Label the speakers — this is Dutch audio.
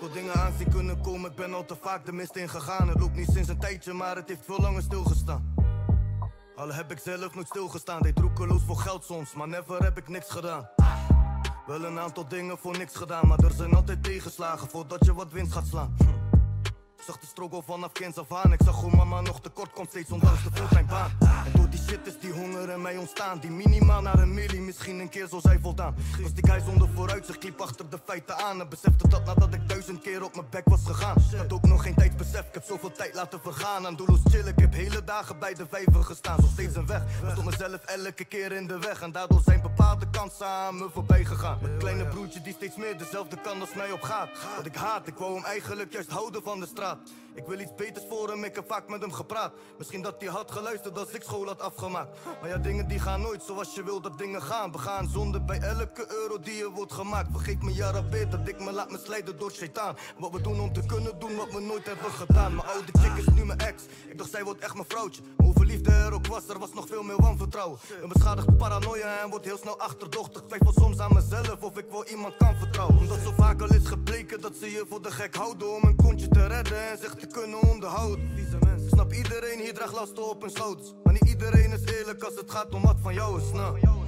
Speaker 1: veel dingen aan zien kunnen komen, ik ben al te vaak de mist ingegaan. Het loopt niet sinds een tijdje, maar het heeft veel langer stilgestaan. Al heb ik zelf nooit stilgestaan, deed roekeloos voor geld soms, maar never heb ik niks gedaan. Wel een aantal dingen voor niks gedaan, maar er zijn altijd tegenslagen voordat je wat winst gaat slaan. Ik zag de struggle vanaf kinds af aan. Ik zag hoe mama nog tekort komt, steeds ondanks de fulltimebaan. En door die shit is die honger in mij ontstaan. Die minimaal naar een milli, misschien een keer zal zij voldaan. Was die guy zonder vooruitzicht, liep achter de feiten aan. En besefte dat nadat ik 1000 keer op mijn bek was gegaan. Had ook nog geen tijdsbesef, ik heb zoveel tijd laten vergaan. Aan doelloos chillen, ik heb hele dagen bij de vijver gestaan. Nog steeds een weg, maar stond mezelf elke keer in de weg. En daardoor zijn bepaalde kansen aan me voorbij gegaan. Mijn kleine broertje die steeds meer dezelfde kant als mij op gaat. Wat ik haat, ik wou hem eigenlijk juist houden van de straat. Ik wil iets beters voor hem, ik heb vaak met hem gepraat. Misschien dat hij had geluisterd als ik school had afgemaakt. Maar ja, dingen die gaan nooit zoals je wil dat dingen gaan. We gaan zonde bij elke euro die er wordt gemaakt. Vergeet me ja Rabbi, dat ik me laat misleiden door shaitaan. Wat we doen om te kunnen doen wat we nooit hebben gedaan. Mijn oude chick is nu mijn ex, ik dacht zij wordt echt mijn vrouwtje. Maar hoeveel liefde er ook was, er was nog veel meer wanvertrouwen. Een beschadigde paranoia en wordt heel snel achterdochtig. Twijfel soms aan mezelf of ik wel iemand kan vertrouwen. Omdat zo vaak al is gebleken dat ze je voor de gek houden. Om een kontje te redden en zich te kunnen onderhouden. Ik snap iedereen hier draagt lasten op hun schouders. Maar niet iedereen is eerlijk als het gaat om wat van jou is, nou.